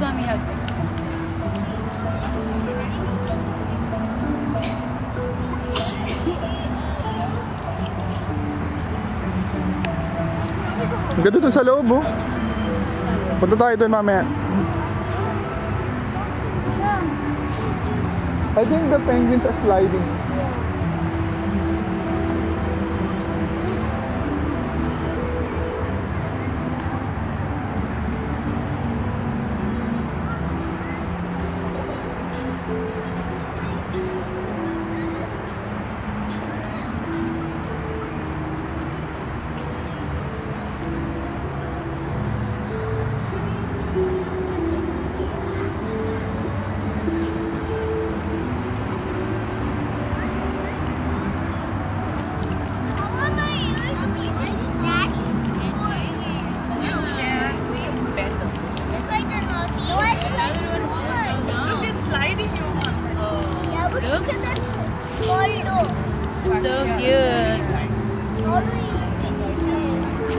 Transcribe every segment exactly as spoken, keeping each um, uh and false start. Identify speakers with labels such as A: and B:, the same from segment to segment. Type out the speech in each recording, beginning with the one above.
A: mommy hug.
B: Ang ganda dun sa loob, oh. Punta tayo dun mamaya. I think the penguins are sliding.
C: Look at that small door.
A: So cute.
C: How do we use it?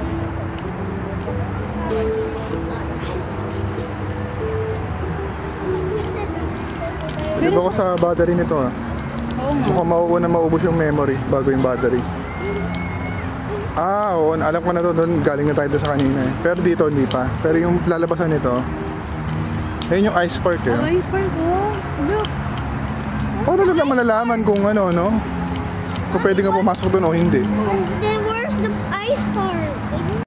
B: Pwede ba ko sa battery nito, ah?
A: Oo nga.
B: Mukhang mauuna maubos yung memory bago yung battery. Ah, oo. Alam ko na to doon. Galing na tayo doon sa kanina eh. Pero dito hindi pa. Pero yung lalabasan nito, ayun yung ice park eh.
A: Oh, ice park, oh. Look.
B: Paano lang naman malalaman kung ano, no? Kung pwede nga pumasok doon o hindi.
C: Then where's the ice park?